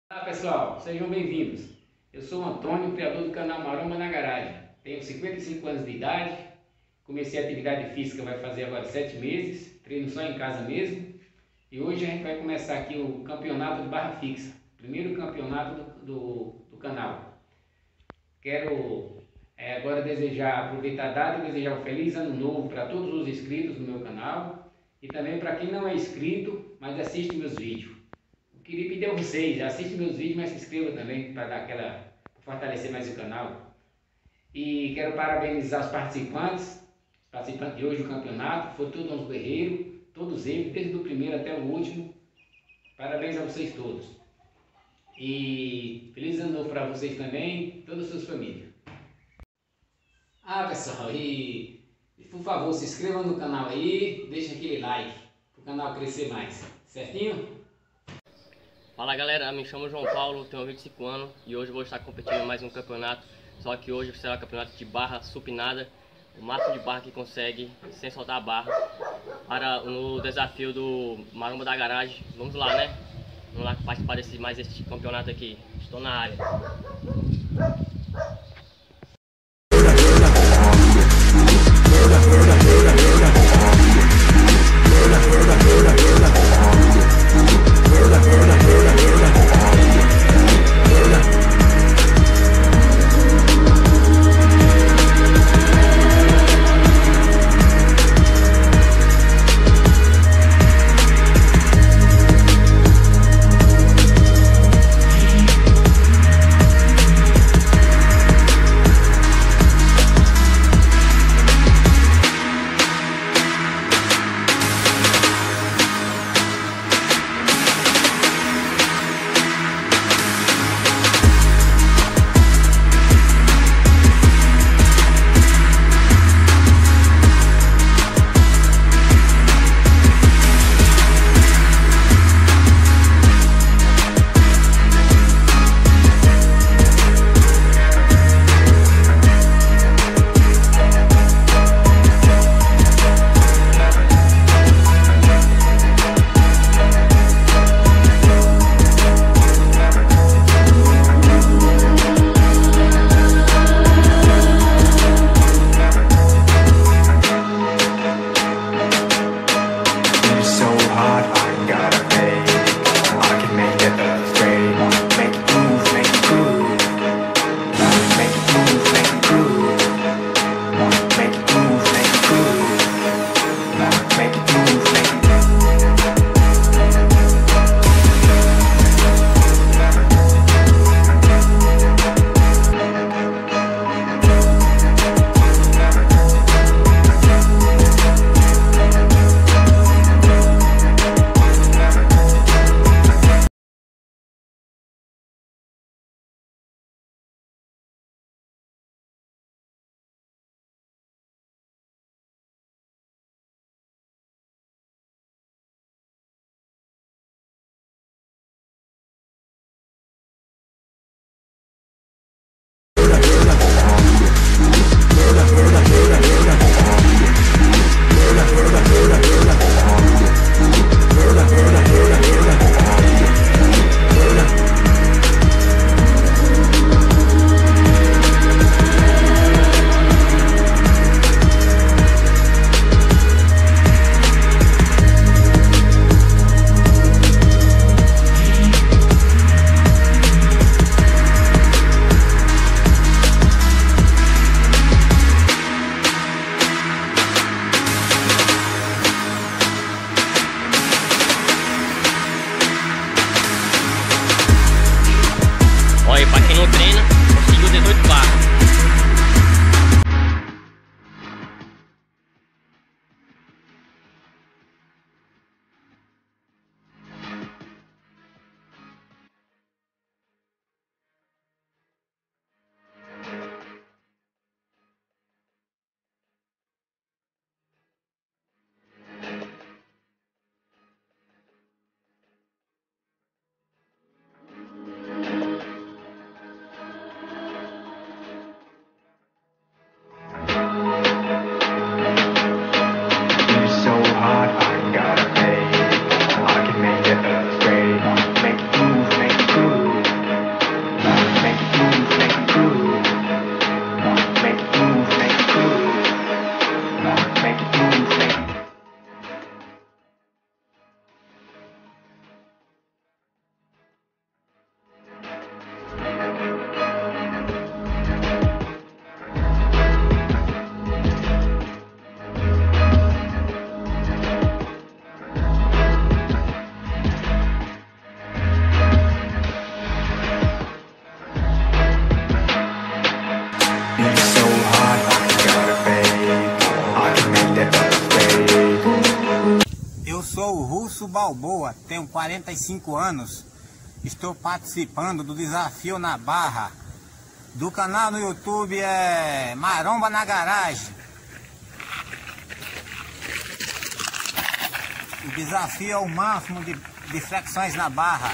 Olá pessoal, sejam bem-vindos. Eu sou o Antônio, criador do canal Maromba na Garagem. Tenho 55 anos de idade, comecei a atividade física vai fazer agora 7 meses, treino só em casa mesmo. E hoje a gente vai começar aqui o campeonato de barra fixa, primeiro campeonato do canal. Quero agora aproveitar a data e desejar um feliz ano novo para todos os inscritos do meu canal e também para quem não é inscrito, mas assiste meus vídeos. Queria pedir a vocês, assistam meus vídeos, mas se inscrevam também para fortalecer mais o canal. E quero parabenizar os participantes de hoje do campeonato, foram todos uns guerreiros, todos eles, desde o primeiro até o último. Parabéns a vocês todos. E feliz ano novo para vocês também, todas as suas famílias. Pessoal, e por favor, se inscrevam no canal aí, deixa aquele like, para o canal crescer mais, certinho? Fala galera, me chamo João Paulo, tenho 25 anos e hoje vou estar competindo em mais um campeonato. Só que hoje será o campeonato de barra supinada, o máximo de barra que consegue sem soltar a barra, no desafio do Maromba da Garagem. Vamos lá, né? Vamos lá participar desse campeonato aqui. Estou na área. Márcio Balboa, tenho 45 anos. Estou participando do desafio na Barra. Do canal no YouTube é Maromba na Garagem. O desafio é o máximo de flexões na barra.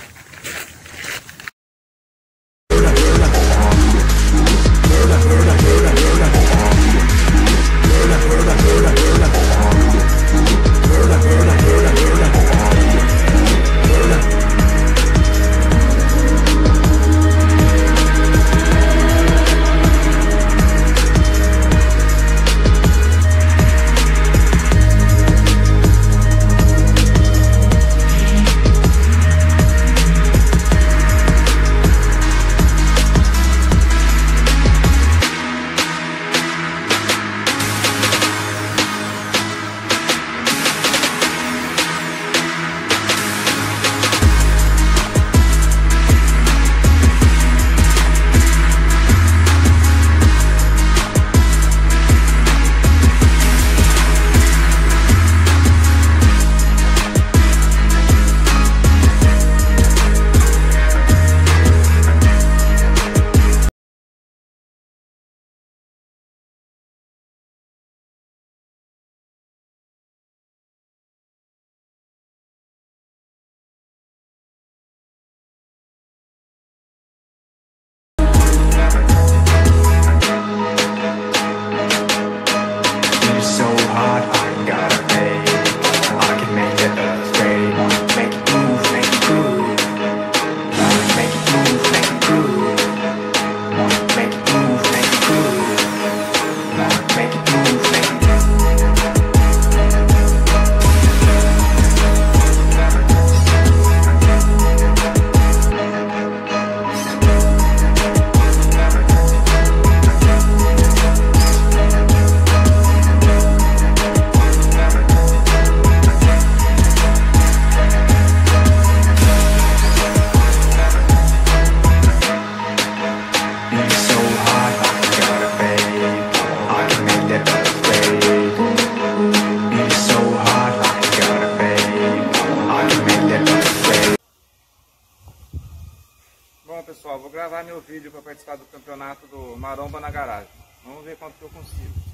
Bom, pessoal, vou gravar meu vídeo para participar do campeonato do Maromba na Garagem. Vamos ver quanto que eu consigo.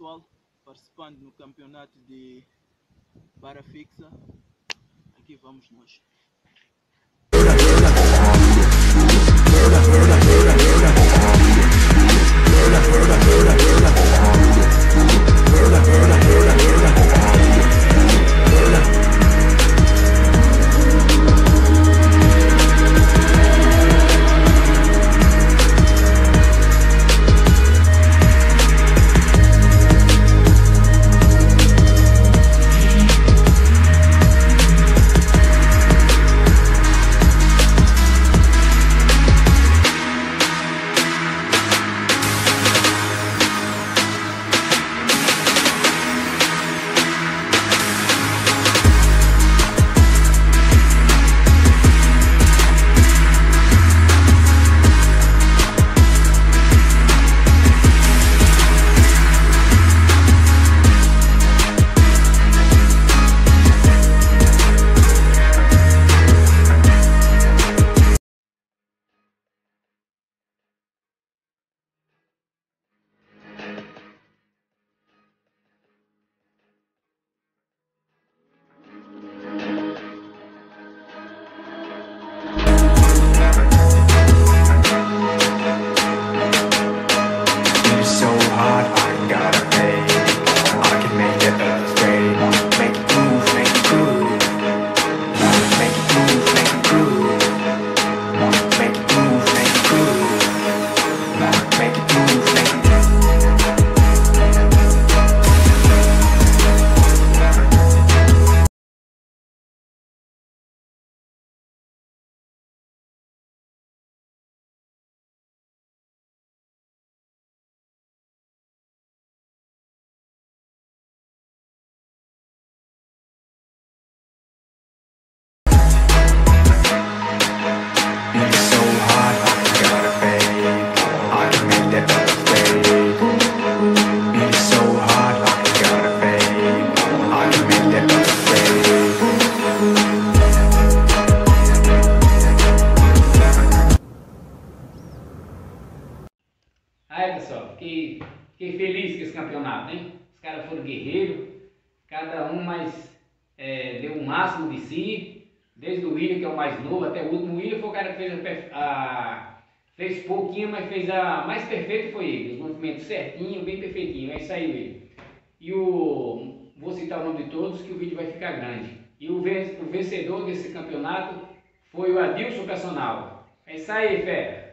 pessoal, participando no campeonato de barra fixa. Aqui vamos nós. Aí pessoal, fiquei feliz com esse campeonato, hein? Os caras foram guerreiros, cada um deu o máximo de si, desde o William, que é o mais novo, até o último. O William foi o cara que fez pouquinho, mas fez a mais perfeita foi ele, os movimentos certinho, bem perfeitinho, é isso aí, William. E vou citar o nome de todos que o vídeo vai ficar grande. E o vencedor desse campeonato foi o Adilson Personal. É isso aí, fera!